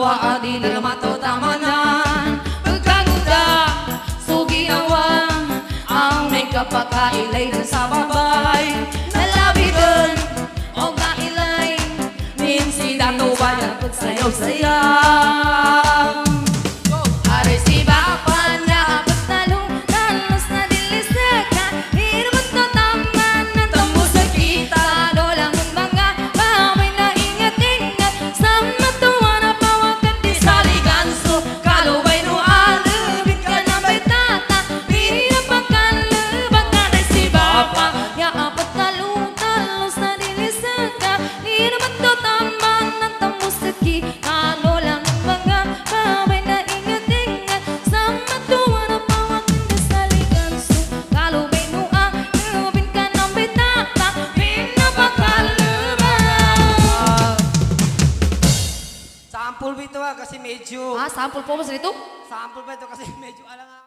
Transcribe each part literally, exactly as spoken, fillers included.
Hawa di mato tamanan pagkaguda suginawan ang may kapakailay dun sa babay nalabidan o kailay minsi dato ba na pagsayaw-sayaw Aray si Bapan na patalong talos na dilisakan hirmat na taman na tamo sa kita dolang mga baway na ingat-ingat sa matuwa na pawakan di sa liganso kalubay no alubin ka na may tata pili na pagkalubang aray si Bapan ya patalong talos na dilisakan hirmat na taman na tamo sa kita dolang mga baway na ingat-ingat sa matuwa na pawakan di sa liganso kalubay no alubin ka na may tata pili na pagkalubang Sample ba ito ah, kasi medyo... Ah, sample po ba sa dito? Sample ba ito kasi medyo alang ah.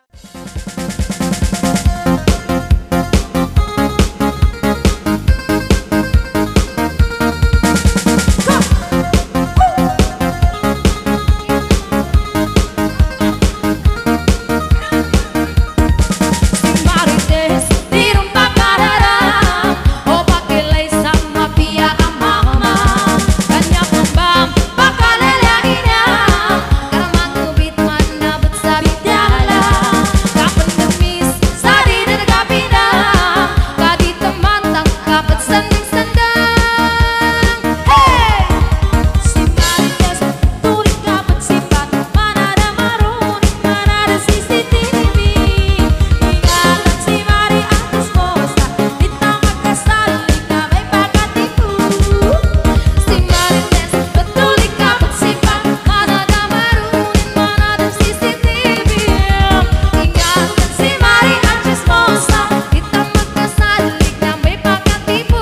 Marites, di rumpa pararang o pakilay sa mapia ang mama kanya pambam pakalalaina karamang kubit man nabot sa bidyala kapan gamis sa di na nagapinang kadito man tangkapat sanding-sandang hey! Si Marites, turing kapat sipat manada marunin manada C C T V ingatan si Mari atas posta di tama kasalik na may pagkatipu Si Marites, patuloy kapat sipat manada marunin manada C C T V ingatan si Mari atas posta di tama kasalik na may pagkatipu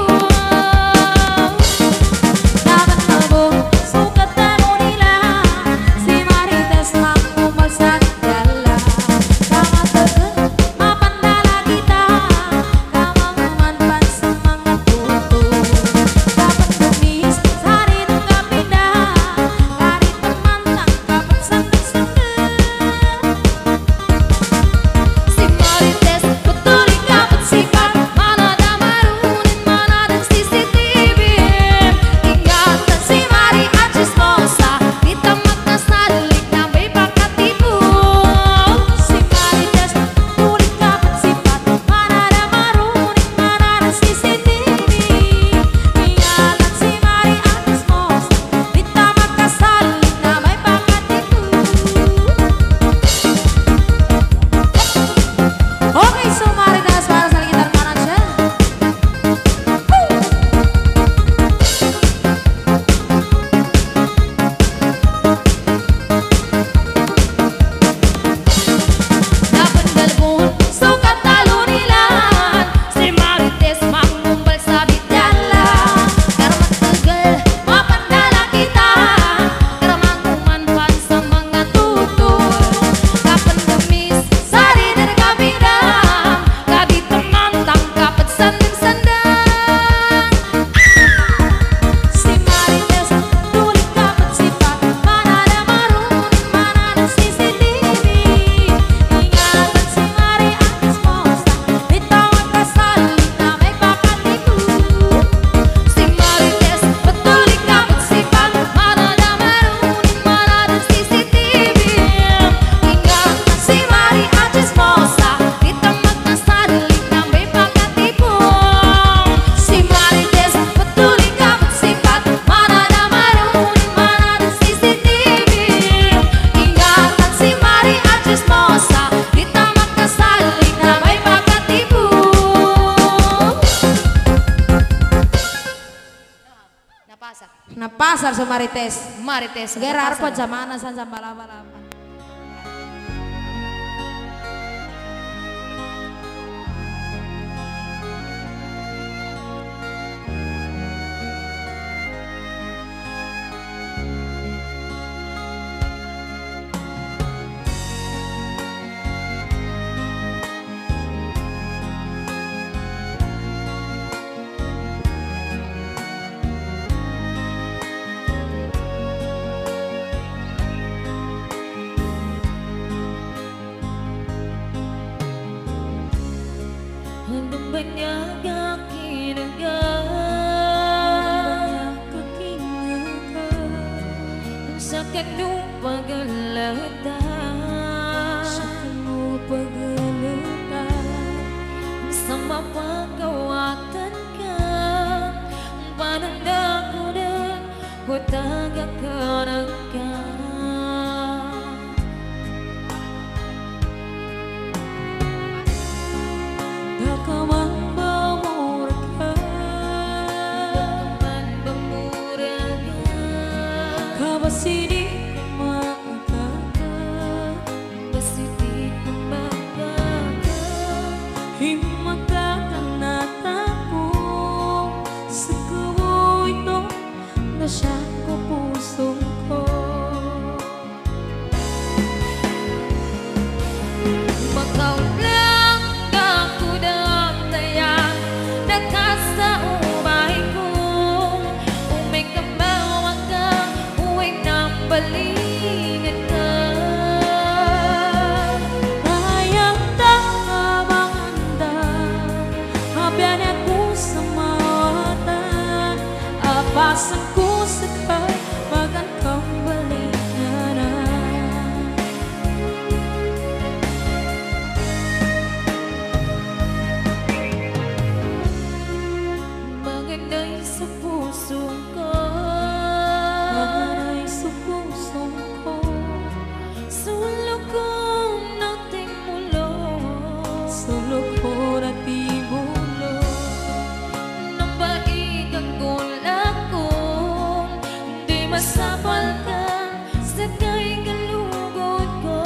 dapat tabo, sukat tamo nila Si Marites makumal sa dala Kama tagal, mapandala kita Kamamuman pan sa mga tuto Dapat tumis, sari ng kapina Kari teman tangkapat sandal-sandal Si Marites, patuloy kapat sipat Manada marunin, manada C C T V ingatan si Mari at chismosa di tamat na salik na may pagkatipu Si Marites, patuloy kapat sipat Manada marunin, manada C C T V ingatan si Mari at chismosa di tamat na salik na may pagkatipu Okay, so Marites para sa gitar manager. Dapat galbon, sukat talo nilan Si Marites mangumbal sa bidyala Karamat tagal, mapandala kita Karamang kumanpan sa mga tutol Kapan gamis, sari na nagabinang Gabi teman tangkapat sanding-sandang Si Marites, tuloy kapat sipat Manada marunin, manada C C T V ingatan si Mari atas posta di tawag kasalik na may pagkatipu Si Marites, patuloy kapat sipat Manada marunin, manada C C T V ingatan si Mari atas posta di tawag kasalik na may pagkatipu Si Marites, patuloy kapat sipat Manada marunin, manada C C T V ingatan si Mari atas posta di tawag kasalik na may pagkatipu Napasa Napasar sa Marites. Marites Gerar po zamana san sa balabalaban. banyak kinaga sa kanong pagalata sa kanong pagalata sa mapagawatan ka pananda ko na hutaga ka ng ka dakaman bamura ka dakaman bamura ka kabasini siya ko pusong ko Makaw lang ako ng taya nakasa umay ko umay kamawa ka uway nang balingan ka bayang takamanganda habyan ako sa mawatan apasan ko sekali makan kembali na mengenai sa puso ko mengenai sa puso ko solo ko nating mulo solo ko nating mulo nang baigan ko masapal ka sa kay galugod ko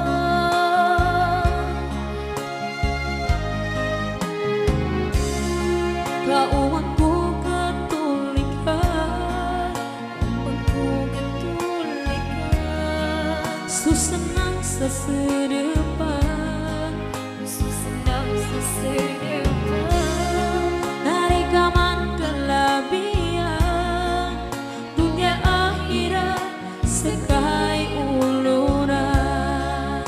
kauwan ko katulik ka kauwan ko katulik ka susanang sa sedepan susanang sa sedepan dari kaman kelabian dunia sekay uluran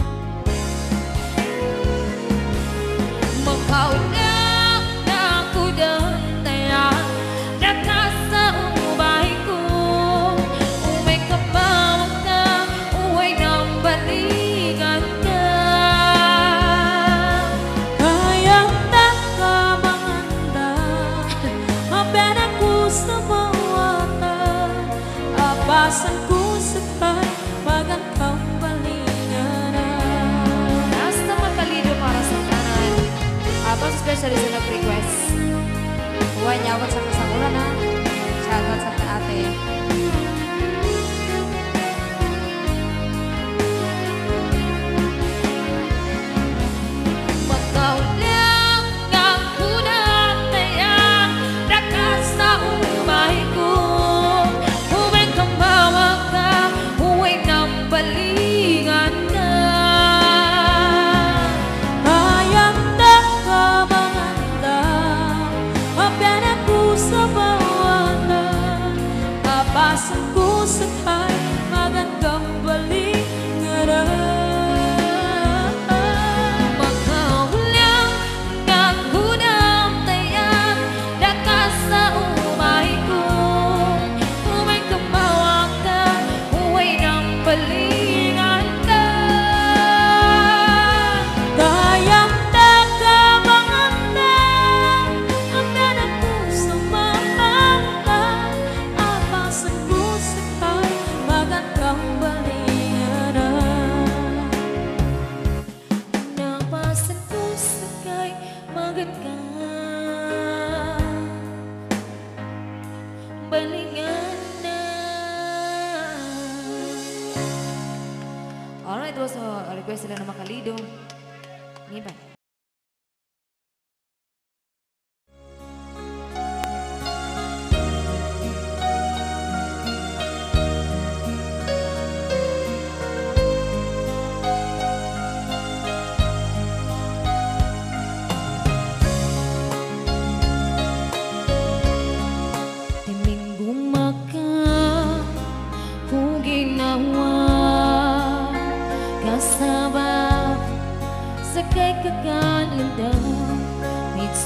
makaunang ako dan taya nakasa umay ko umay kapawa ka uway nang balikan ka kayang takamanganda maben ako sa mawatan apasan ko sekali magan kembalinya Hasta Makalido para sa kanan apa special is na request huwag niya ako sa kasaguran ha shoutout sa ate Makaw lang ako ng taya nakasa umay ko balingan ka bayang takamanganda mapyan ako sa bawanan apasan ko sakay magan kabalingan makaw lang ako ng tayan nakasa umay ko umay kamawa ka uway nang balingan Alright, it was a request sila ng Makalido. Ngiban.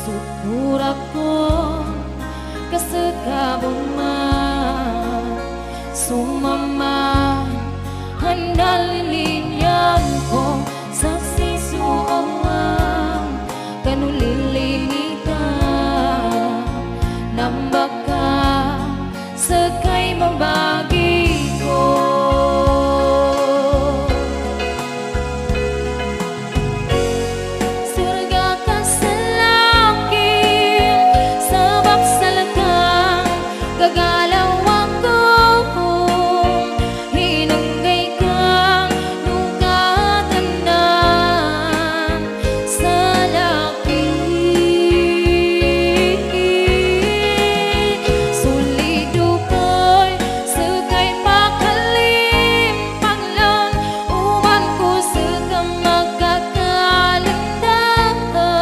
Syukur ako kasagabuma sumama handalilinya ko sa sisuang kanulilita nambaka sekay mabagi ko surga ka sa langit sabab sa lagang gagalaw ako hinanggay kang nugatanan sa langit sulido ko'y sekay makalimpang lang uman ko seka magkakalandang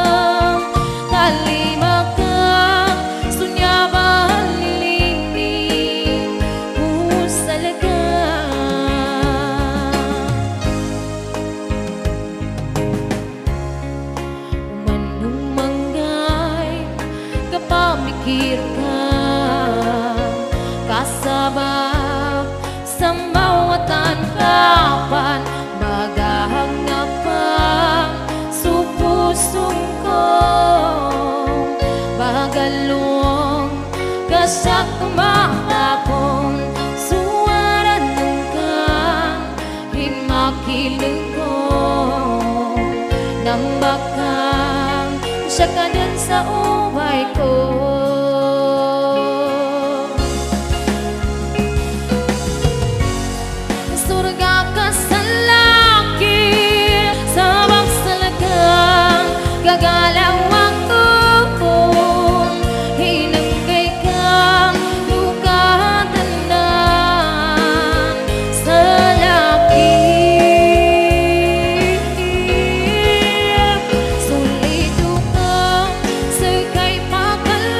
talima kang sunyaban lilindi pusalaga umanong manggay kapamikir ka kasabab sa mawatan kapan magahangapang supusong ko bagalong kasak kumahapon suwaran ng kang himakiling ko nambakang siya ka din sa ubay ko surga ka sa langit sabang sa lagang gagalaw ako hinanggay kang lugatanan sa langit sulido kang sekay makalimpang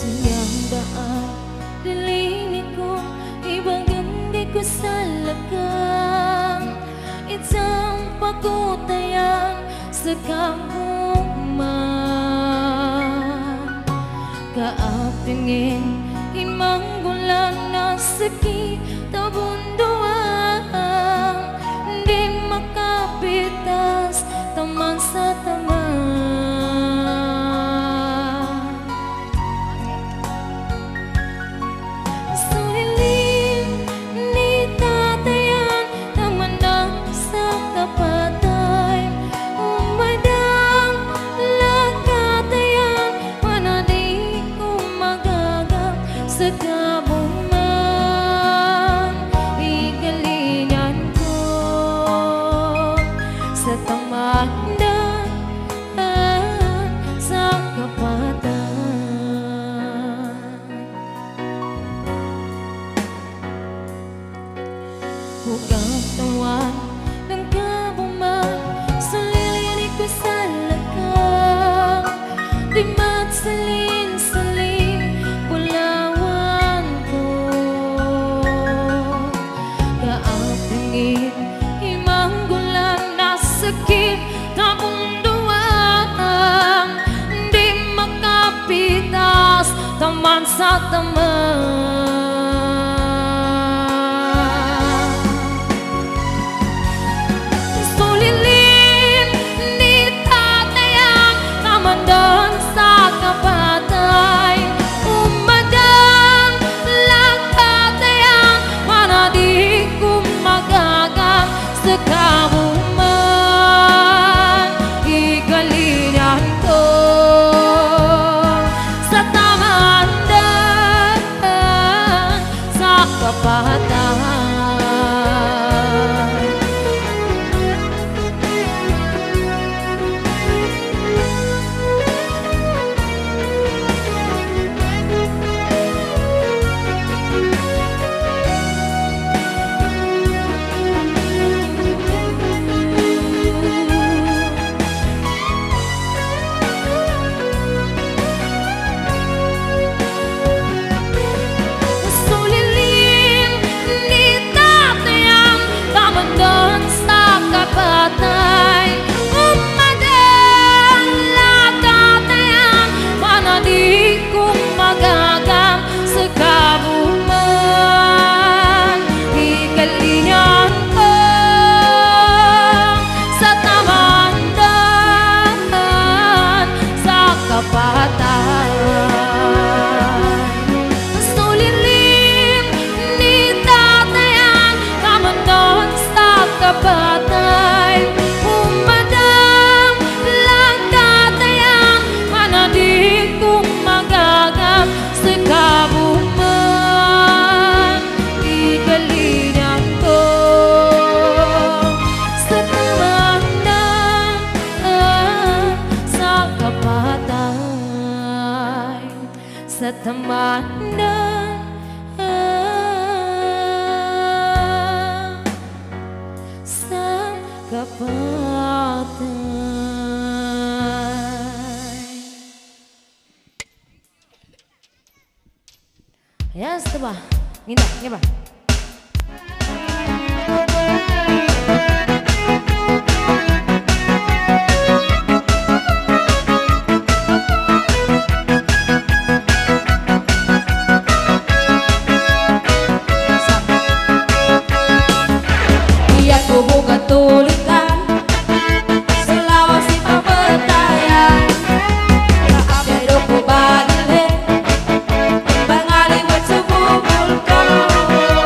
Siyang daan dilini ko ibang gandi ko sa lagang itang pagkutayan sa kamuman kaapingin imang gulan na sakit tabunduan di makapitas taman sa taman sulilim ni tatayan taman ng sa kapatay umadang lakatayan mana di ko magagam sa kabuman igalingan ko sa tamandan sa kapatan hugang tawan ng kabuman sulili ko sa lakang di magsalin-salin bulawan ko kaapingin imang gulan na sakit na bunduan di makapitas taman sa taman sulilim ni tatayang taman doon sa kapatay umadang lakatayang mana di ko magagang sa kabuman igalingan ko sa tamandan sa kapatan sulilim ni tatayang taman doon sa kapatay umadang lakatayang mana di ko magagam sa kabuman igalingan ko sa tamandan sa kapatan sulilim ni tatayang taman doon sa kapatay umadang lakatayang mana di ko magagam sa kabuman igalingan ko sa tamandan sa kapatay sa tamandan sa kapatay. Yes, diba? Nginda, ngiba. Iya ko buka tulikan Sulawesi papetayan Kaapero ko badile Bangali buat sububul ko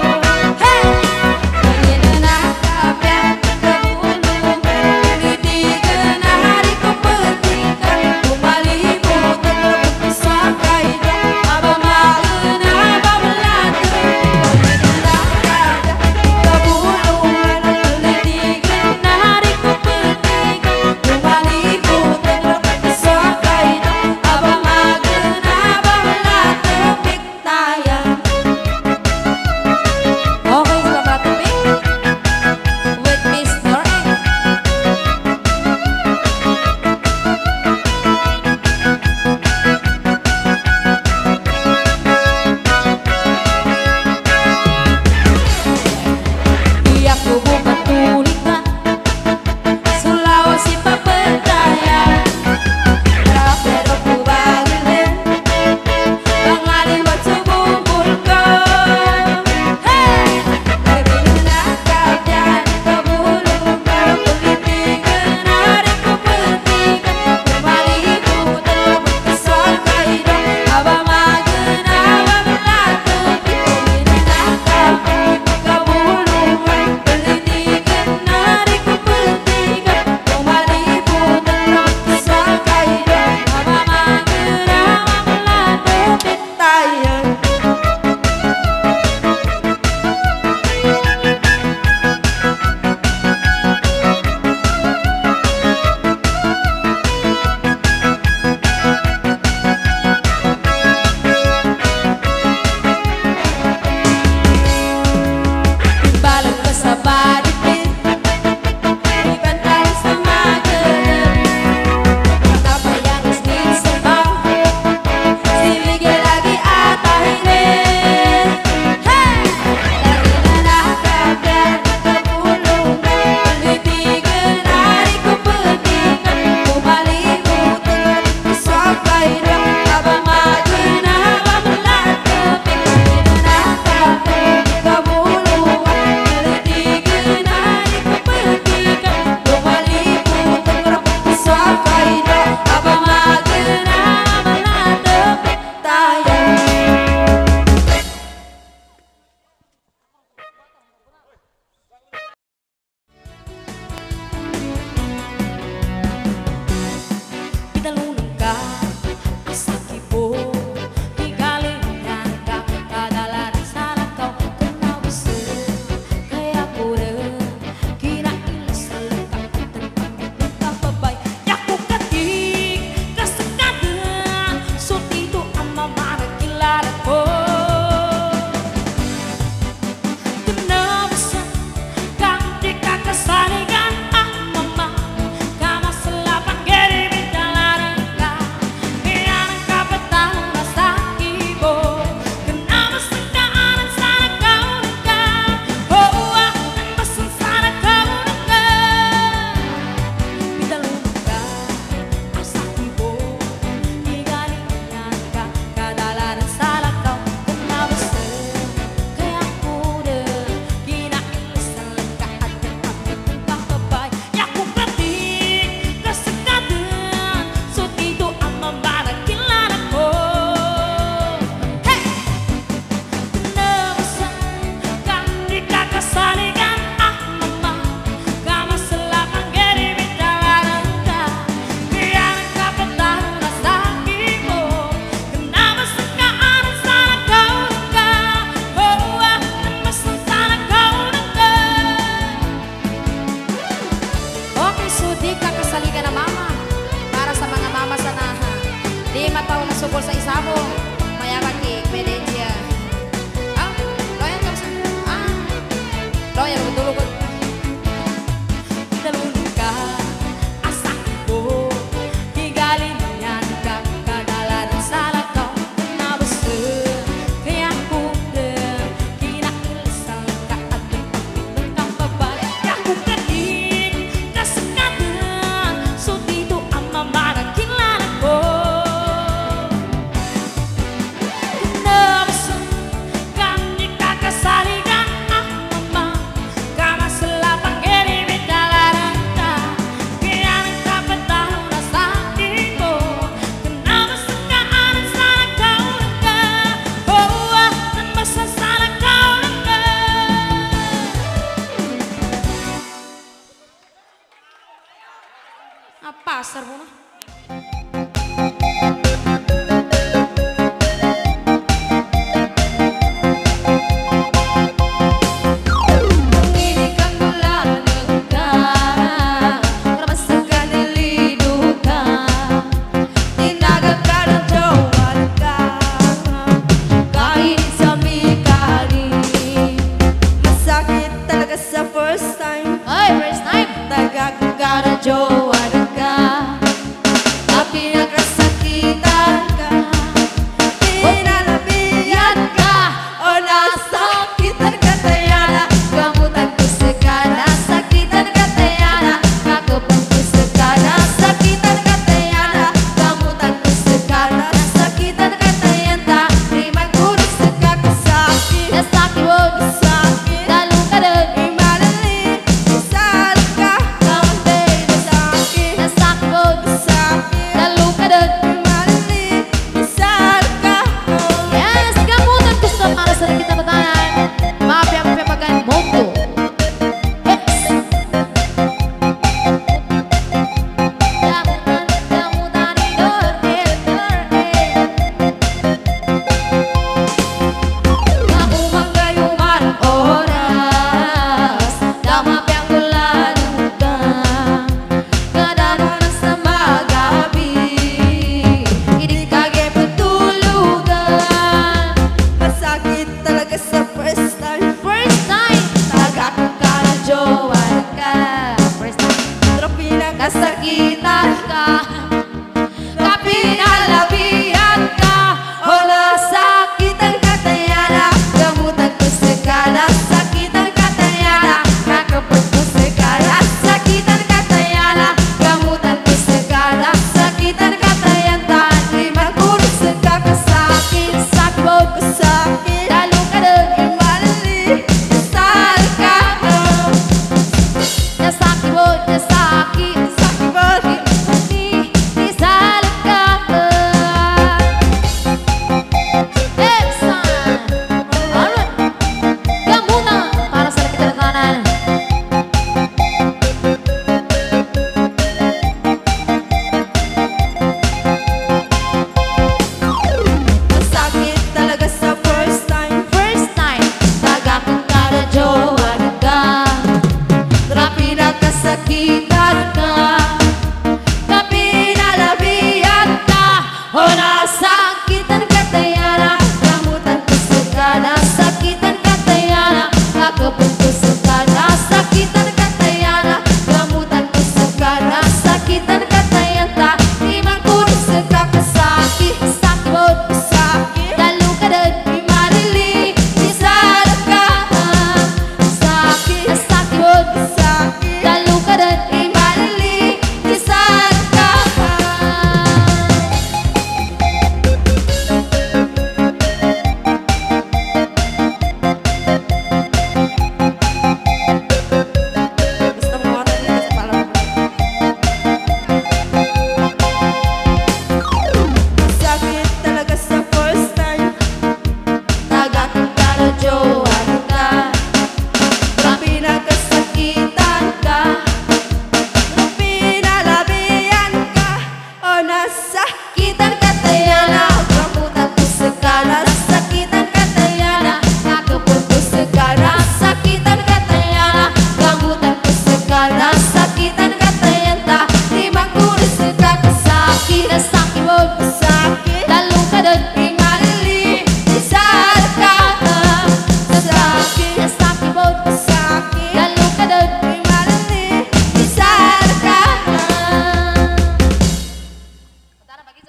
Utara bagi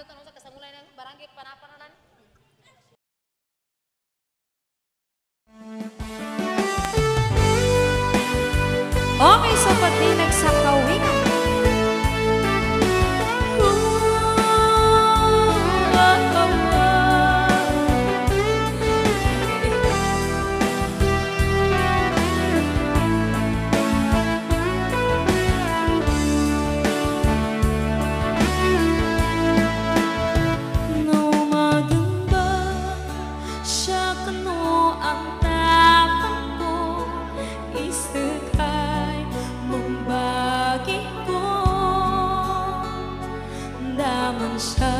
daman siya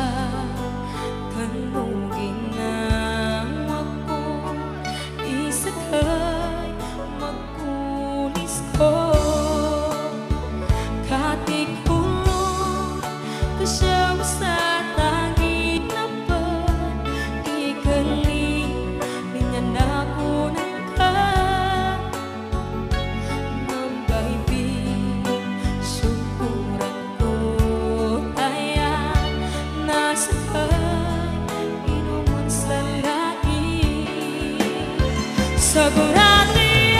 kanugin ng ako isakay magkulis ko katikulo kasama sa tangin na pa ikaling linyan ako ng ka ng baibig syukuran ko kaya nasakay inuman sa langit sagurado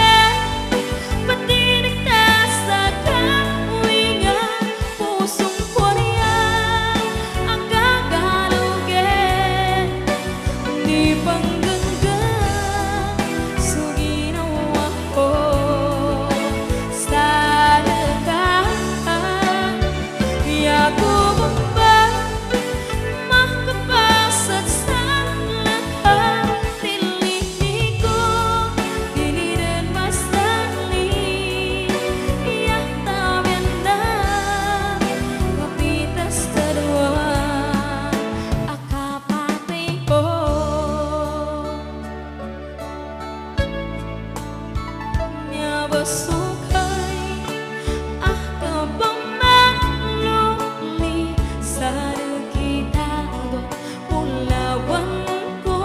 sukay ah kabang maluli sa nagkitado ulawan ko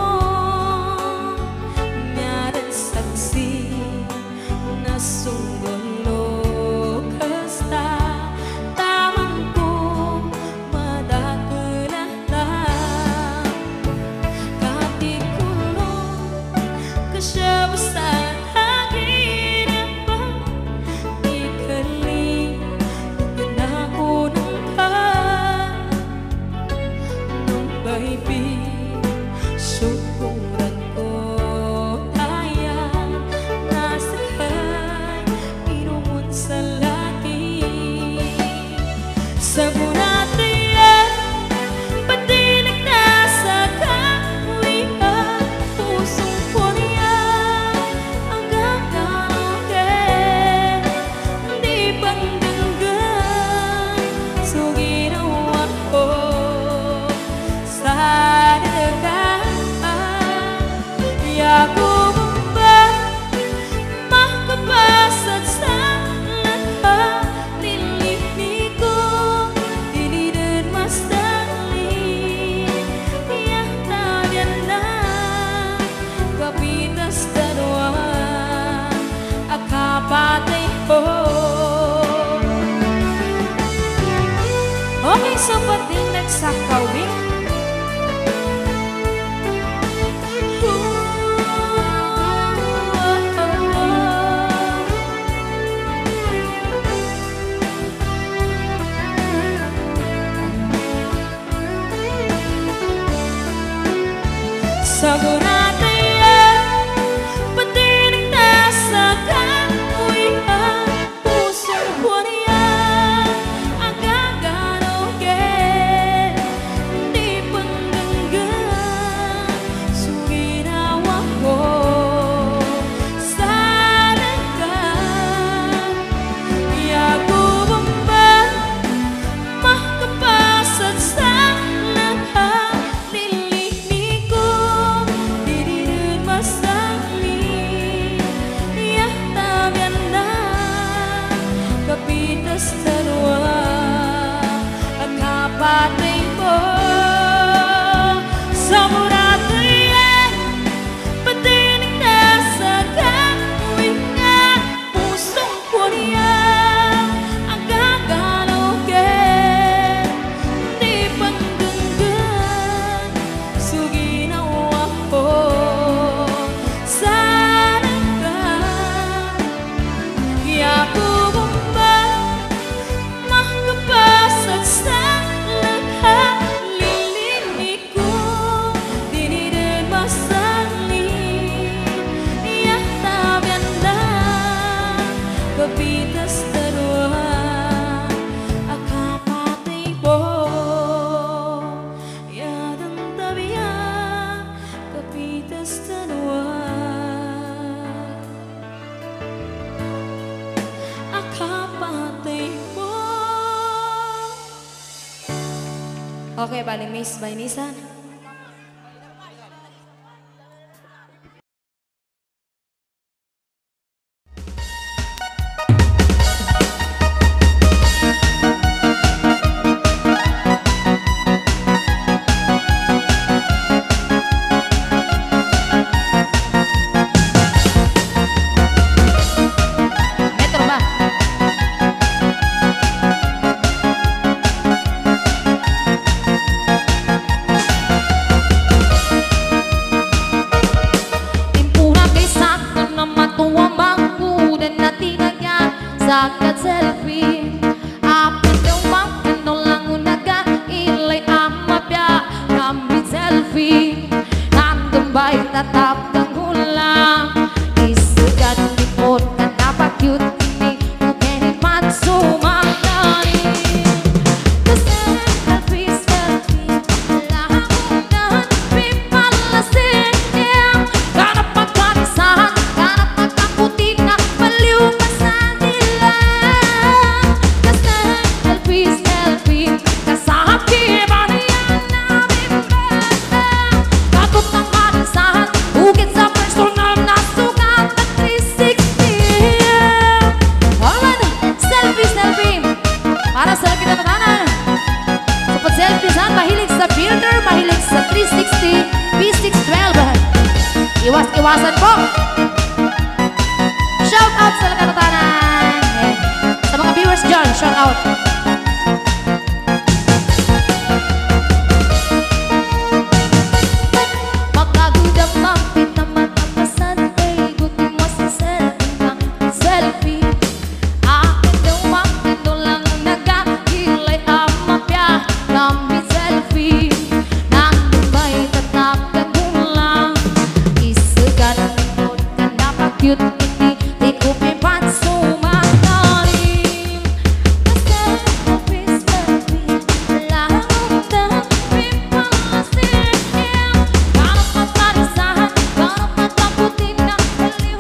nyaran saksi na sunggulo kasta tamang ko madakulata katikulo kasyabasan syukuran ko kaya nasakay inumun sa langit sagurado yan patinig na sa kawihan pusong ko niyan ang gagawin di pangdanggan so ginawa ko sa aku membuat mahkapasat sangat liliku ini dan mas dali yang tanyana kapitas kedua akapate ho oke sobat dinek sakawing sagurado yan patinig na sa kawihan pusong ko niyan ang gaganogin di pangdanggan so ginawa ko sa dagat yago bamba mahkapasat sa lahat kapitas kedua kapatay mo sagurado yan patinig na sa kawihan pusong ko niyan ang gagalugin di pangdanggan so ginawa ko sa dagat yago mahkapasat sa lahat Oke, balik Miss by Nisan. Metro Bah. Sakat selfie apa doang kenolang unaga ilay amapya ngambil selfie nandang baik tatap tangulang isugan lipot kenapa cute ini mukeni matsu magdani selfie selfie lamunan pipalasin karena pagkanisahan karena pagkaputin na baliw iwas-iwasan po. Shout out sa Lakatanan. Eh, sa mga viewers dyan, shout out. Magkagudang mampit na matapasan ay gutin mo sa selfie selfie. Akin daw mampit no lang nagkakilay amapya ngambil selfie. Nandun ba'y tatap cute ini di kuping pansu magdani selfie selfie lamunan pipalasin kalau pagkanisahan kalau pagkaputin na baliw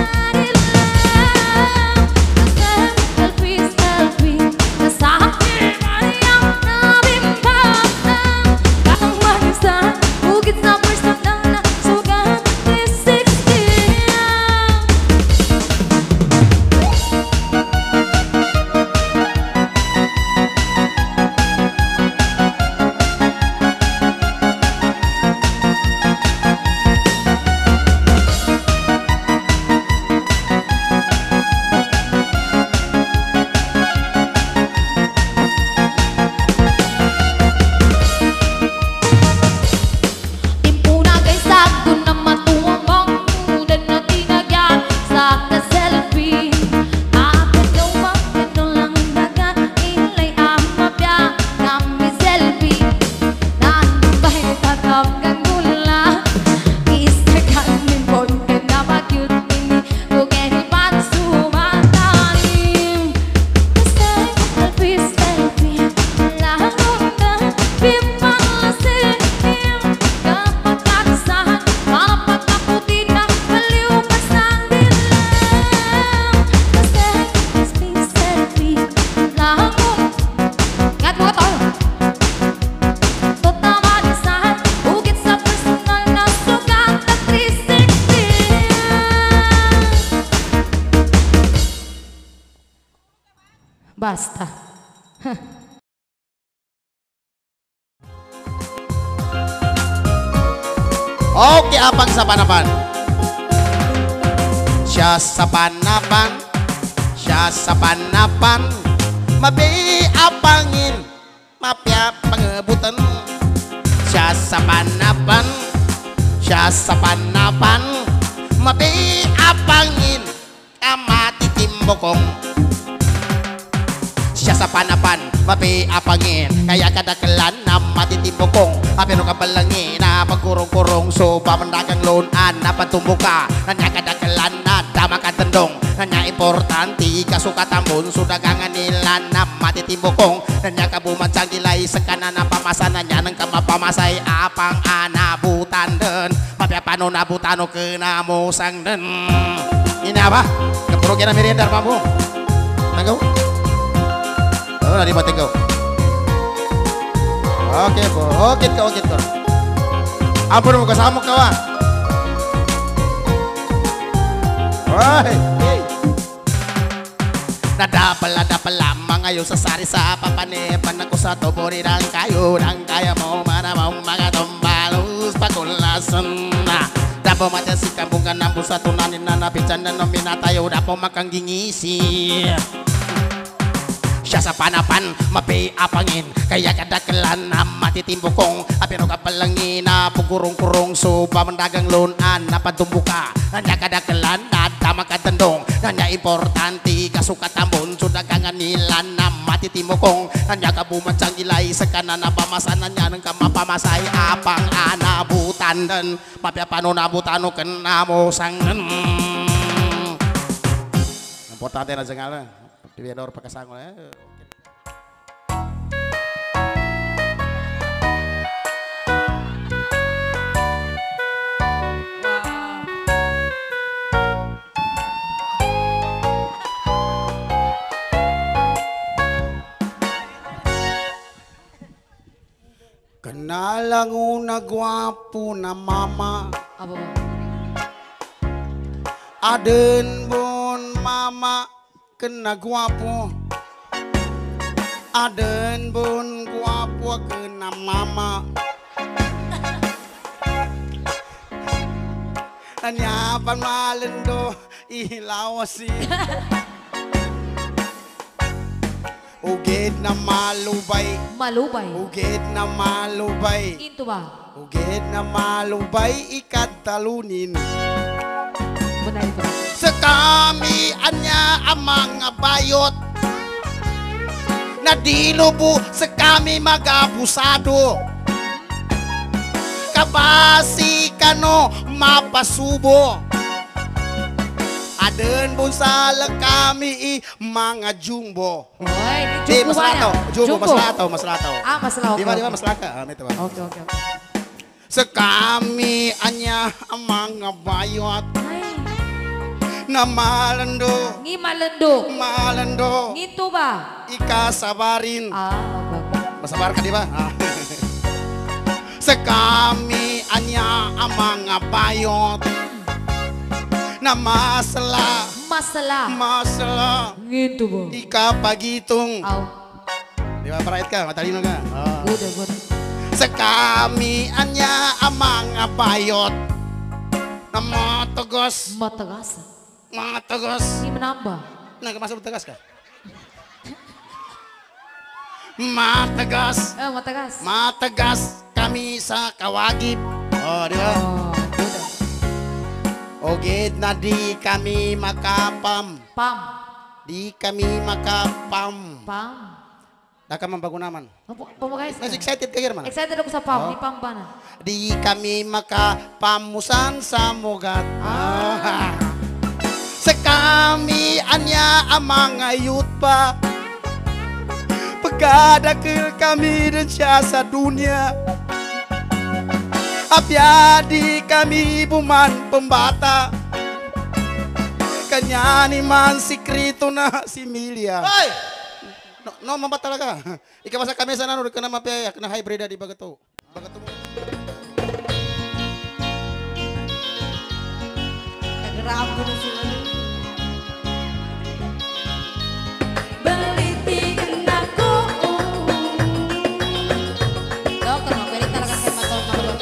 sarilang selfie selfie kasahati mariyang nabimbang katang manisan bukit sa personal na sugan basta. Oke, apang sa panapan? Siya sa panapan, siya sa panapan, mabi apangin, mapya pangebutan. Siya sa panapan, siya sa panapan, mabi apangin, amati timbokong. Siya sa panapan, mapi apangin, kaya kadakalan na matitimbokong. Apero ka balangin na pagkurong-kurong, so pamandagang loan-an na patumbuka. Nanya kadakalan na dama katendong, nanya importante kasukatamon, so dagangan nila na matitimbokong. Nanya kabumansang gilay sa kanan na pamasa, nanya ng kamapamasay apang anabutan den. Mapya pano nabutano ke namusang den. Ini apa? Kepuro kena meriendar pamu. Tanggaw? Oh, nari batin kau. Oke po, oke ko, oke ko. Ampun mo kasama ka wa. Ay. Nadapal-nadapal lamang ngayon sa sari sa papanipan ako sa tuburi ng kayo ng kaya mo manamang mga tumbalos pagkulasan na dapo matasi kambungan ng busa tunanin na napitsan na nominatayo dapo makanggingisi siya sa panapan mapiapangin kaya kadaklan na matitimbo kong apiro kapalangin na pugurong-kurong so pamandagang lunan na padumbuka nanya kadaklan na dama katandong nanya importante kasukat ambon sudah kangan nila na matitimbo kong nanya kabumansang ilay sa kanan na pamasanan niya ng kamapamasay apang anabutan dan papiapano nabutano kenamo sangan importante na jangan Diviador pagkasango eh. Kenalang una gwapo na mama. Apa ba? Aden bon mama kena guapo aden bon guapo kena mama nyapan malendo ilawasi ugid na malubay Malubay. ugid na malubay Into ba? ugid na malubay ikat talunin Benar itu. sa kami anya ang mga bayot na dinubo sa kami mag-abusado kabasi kano mapasubo aden bunsala kami i mga jumbo Oy, di jumbo mas ba lataw yan? jumbo mas lataw mas lataw Ah, mas lataw. di ba di ba mas lataw ah ito ba Oke, oke, oke. sa kami anya ang mga bayot Ay, na malando ngi malendo. malando Nginto ba? ikasabarin Ah, oke, oke. masabar ka di ba ah. sa kami anya ang mga bayot na masala Masalah. masala Nginto ba? ikapagitong Aw, di ba parahit ka matalino ka ah. udah, udah. sa kami anya ang mga bayot na matagos Matagas. matagos Ini menambah. nagkamasa matagas ka matagas Eh, matagas. matagas kami sa kawagib oh di ba Oh, udah. ogid na di kami makapam Pam. di kami makapam Pam. da ka man bago naman Apa, apa guys? mas excited ka man Excited aku sa Pam. Oh. Di Pam ba na? di kami makapamusan sa mugat ah. sa kami anya ang mga youth pa pagkadakil kami din siya sa dunya apya di kami buman pembata kanya ni man sikrito na si Milia ay no, no mamba talaga ikaw sa kami sa nanood ka na mapaya na hybrid di bagato bagato mo Kagerabo na sila. Belitikan aku. Dok, kenapa pwede talaga kayo matol-matol?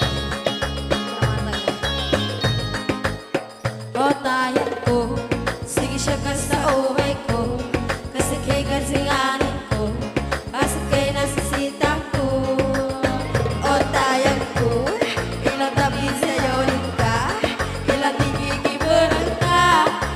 O tayan ko, sige siya ka sa uwi ko, kasi kay gansinganin ko, kasi kay nasisita ko. O tayan ko, ilang tabi sa'yo ka, ilang tigigibunan ka,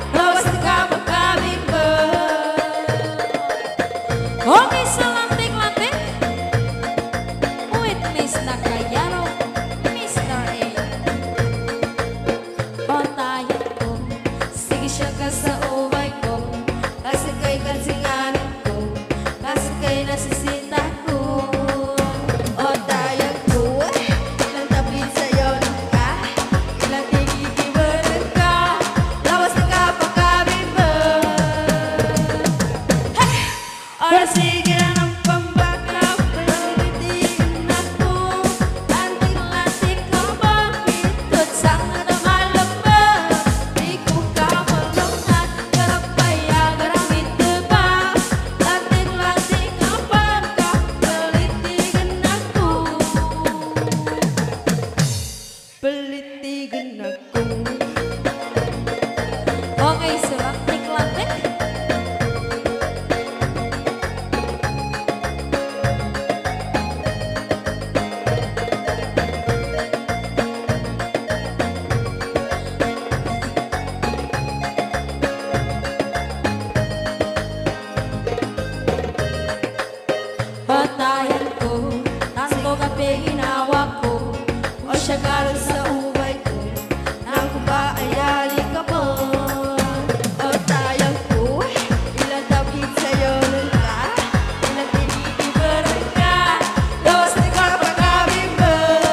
pegin awakku o syakal sa ubay ko nang kumaayali ka po o tayang ko ilang tapit sa'yo nun ka ilang tinikibaran ka dos di ka pagkabimba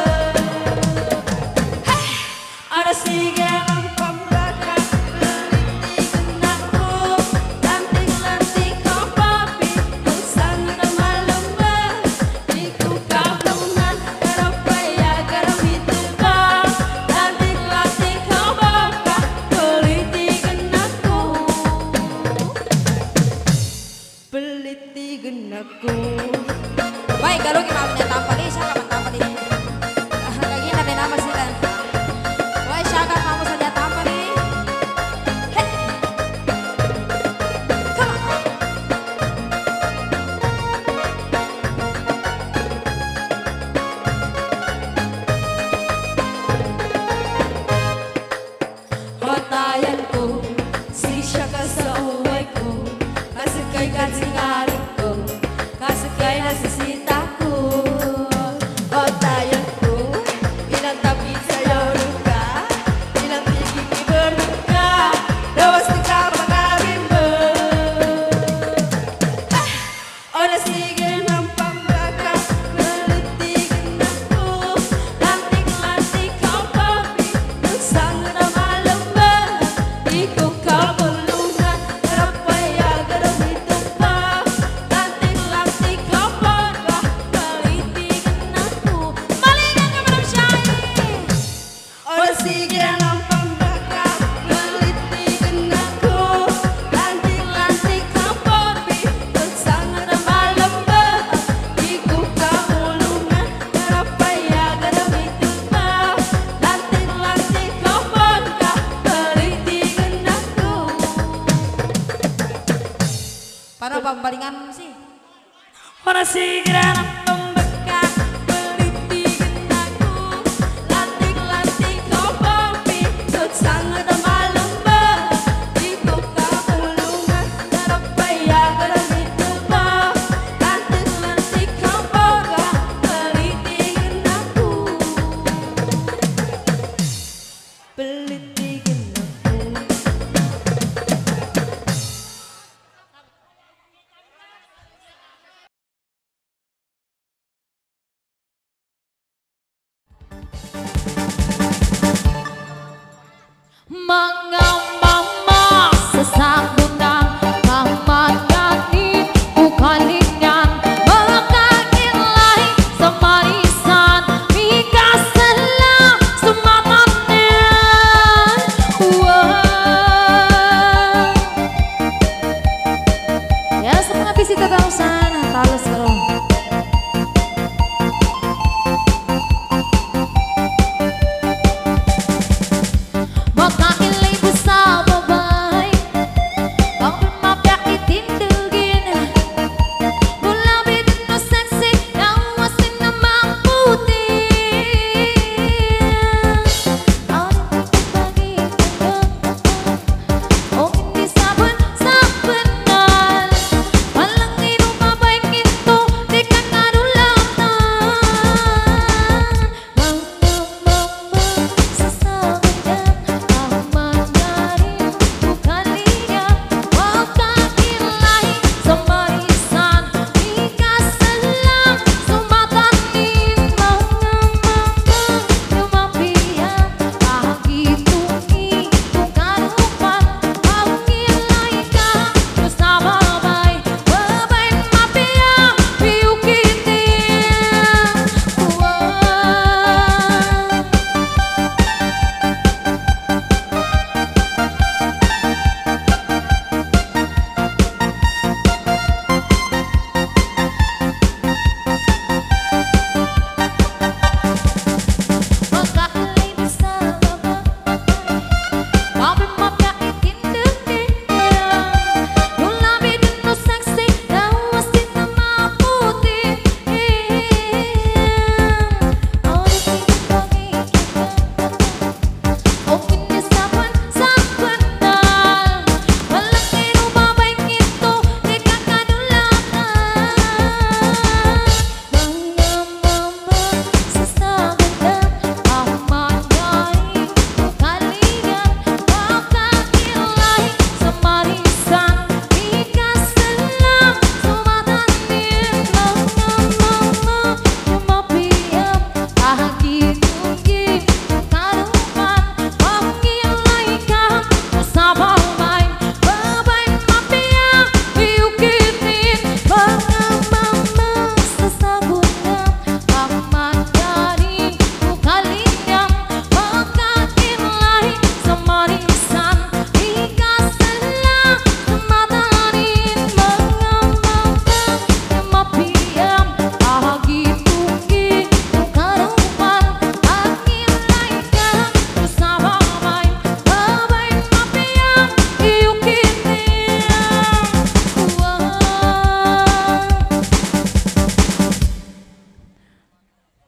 ara sige ang pambaga lalitin ako lanting-lanting ka papi kung saan na malamba di ko kapunan karapaya karamitin ka lanting-lanting ka baka pelitigan ako pelitigan ako baik kalau kita punya tampal ini saya kapan tampal ini lagi nanti nama sila wah syaka kamu saja tampal ini hey come on Hotayan ko si syaka sa uway ko kasi kay kasingarin ko kasi kay nasisita ko Hotayan ko ilang tapit sa'yo nun ka ilang tikikibaran ka dawas di ka makabimba o nasige ng pambaka malitigan ako lanting-lanting ka papi kung saan na malamba di ko kapulungan karapaya garamito pa lanting-lanting ka baka malitigan ako malingan ka Madam Shai o sige ng pambaka malitigan ako lanting-lanting ka papi kung saan na malamba di ko kapulungan karapaya garamito pa lanting-lanting ka baka malitigan ako paano pambalingan sih? Ora sige ng pambaka malitigan ako lanting-lanting ka papi kung saan na malamba di ko kapulungan karapaya garamito pa lanting-lanting ka baka malitigan ako pelitigan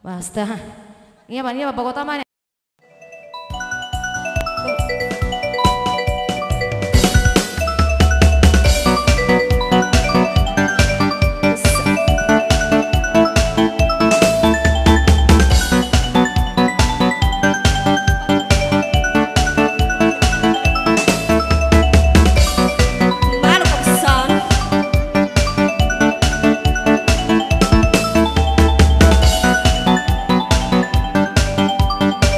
Basta. Iya Pak, iya Bapak Kota mana? Thank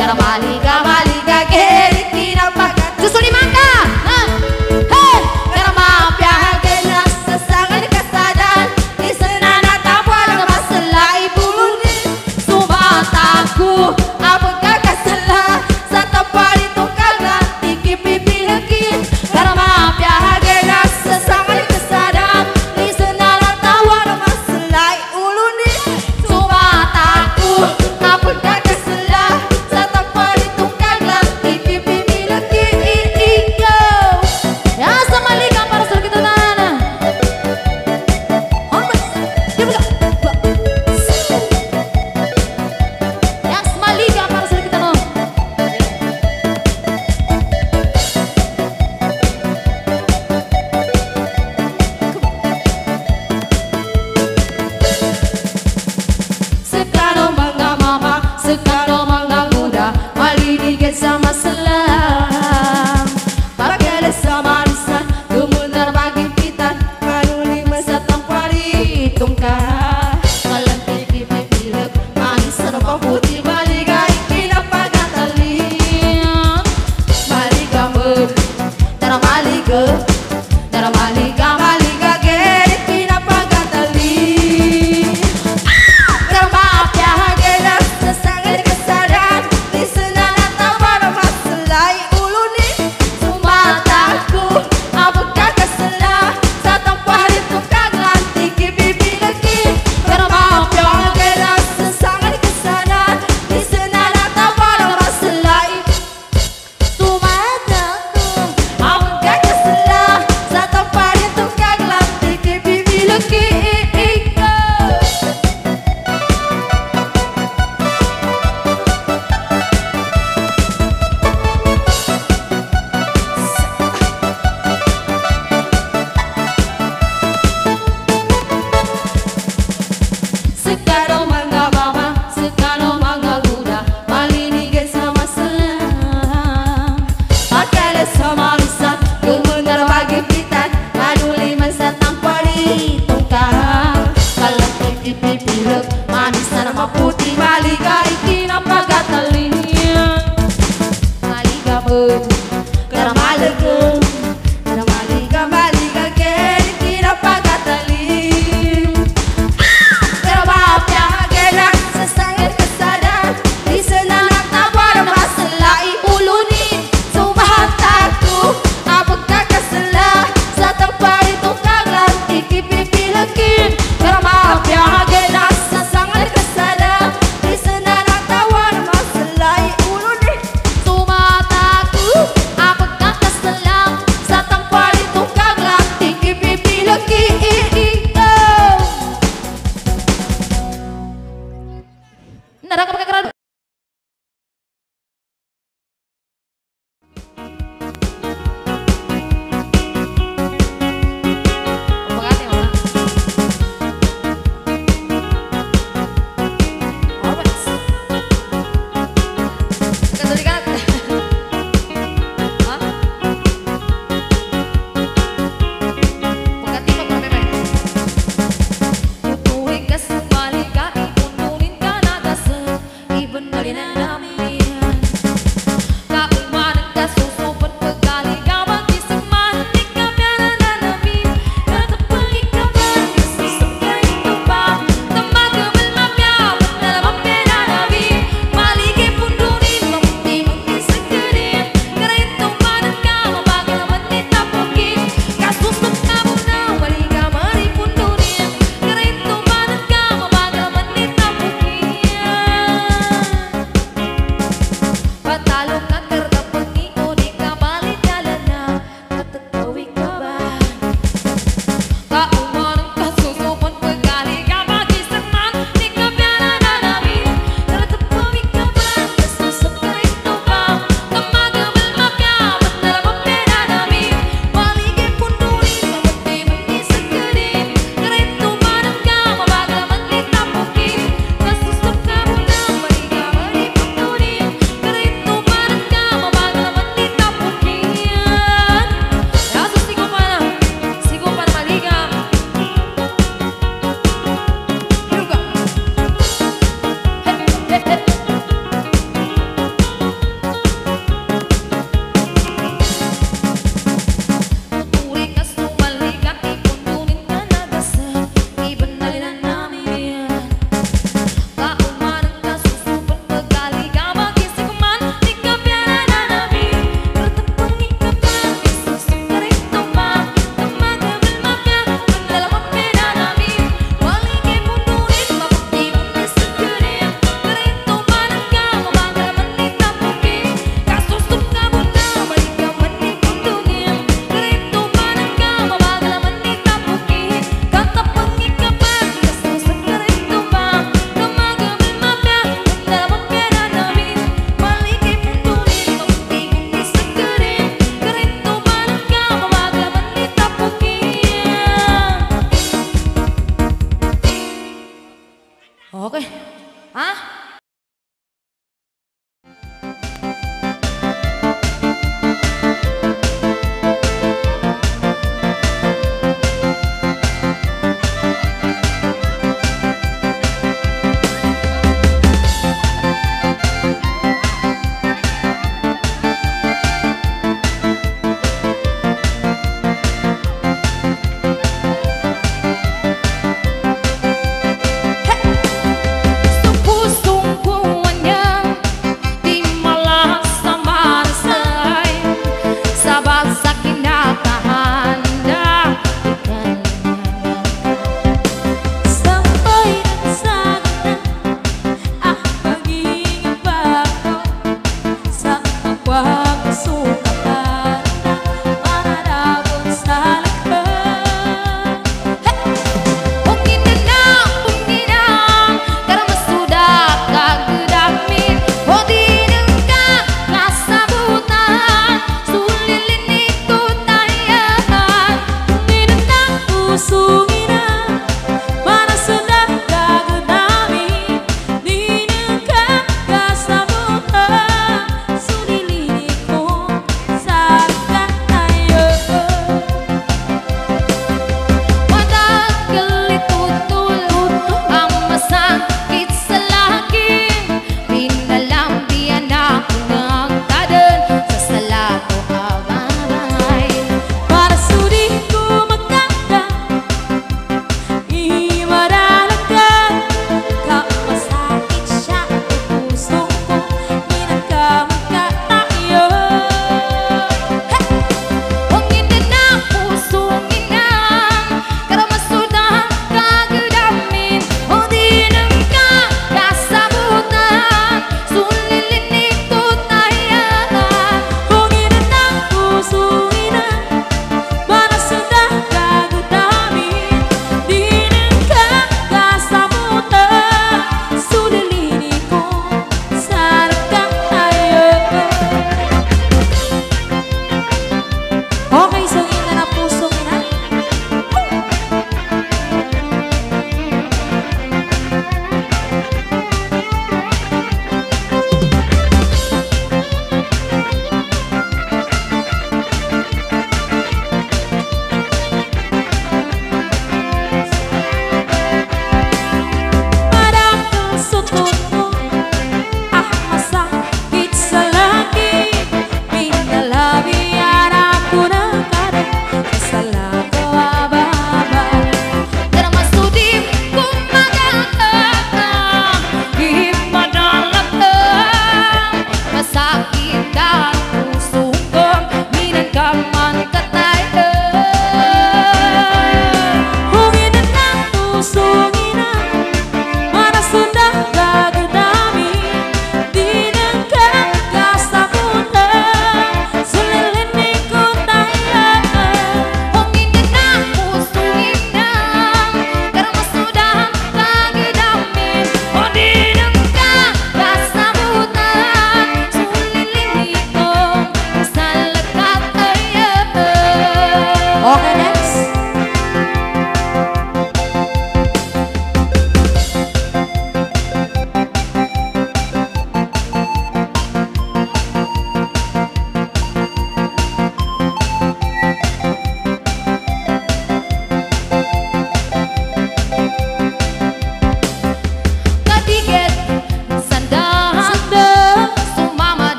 Karena maliga maliga gerit kinapagat susul di mangga. Hei, karena mafia gelas sesangan kesadaan di senana tabal masalah ibu luni sumataku apakah kesalah satu pari tukar nanti kipi lagi. Karena mafia gelas sesangan kesadaan di senana tabal masalah ibu luni sumataku apakah kesalah satu pari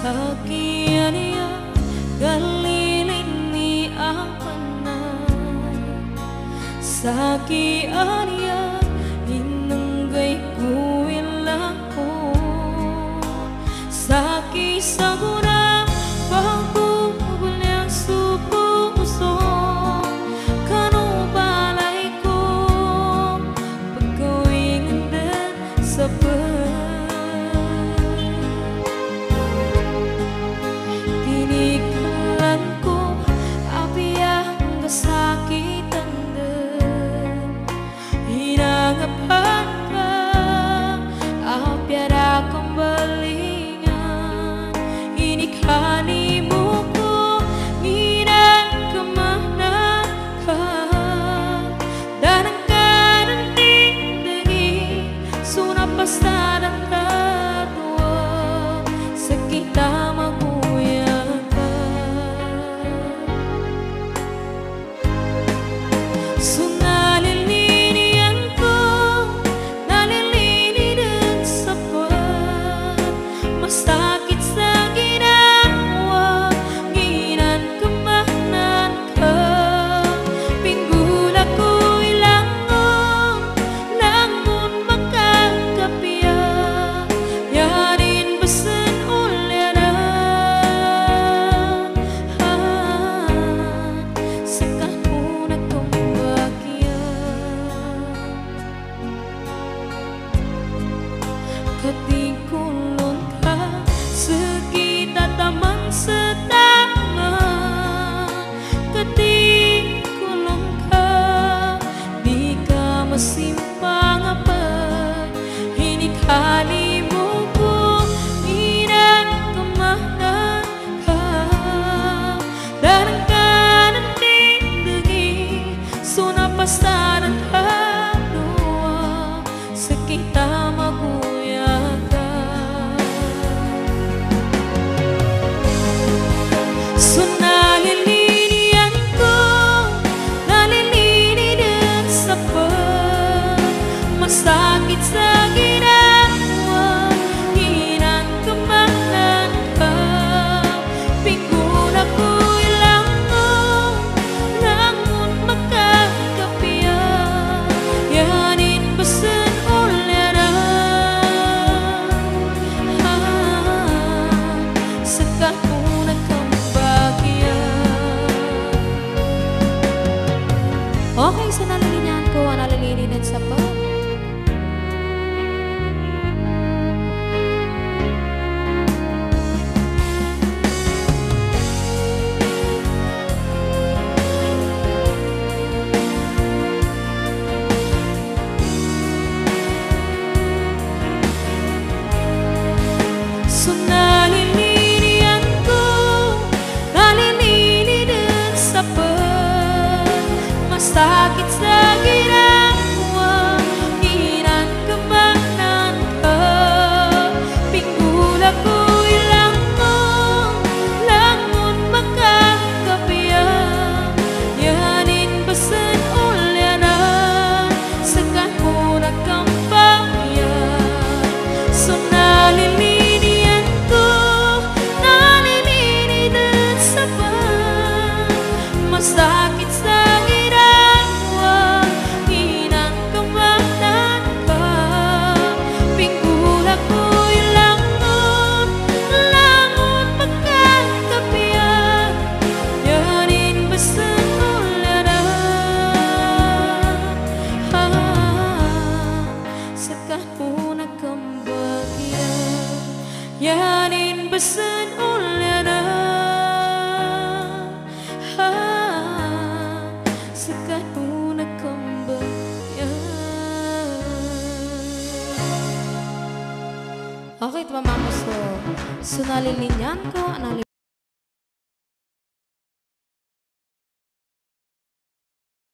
Sakian ya galilini apana Sakian ya inenggai kuilaku Saki saguna bahu belia suku usong Kanu balaiku pegawai dan seber Sakitan dan hinang apa apiara kembalian ini kanimuku nina kemana kah dan akan nanti dengi sunap pasaran tertua sekitar Ketikulun ka sekitar taman setama Ketikulun ka di ka masimpang apa Ini kalimuku ina kemana ka Dan kanan dindengi suna pasaran hadua sekitar magu sakit saginawa hinan kemanan ka pikun aku ilangon langun makakapia yanin besen ulyana sekapun akan bahagia. Okay, so nalilinya ko ang nalilinin sa pa sakit saginawa hinan kemanan ka pikul aku ilangon langun makakapia yanin besen ulyana sekan puna kampaya so nalilinian ko nalilini dan sabar masakit yanin besen ulyana sekat puna kembali. Okay, teman-teman, so, so nalilinya ko, nalilinya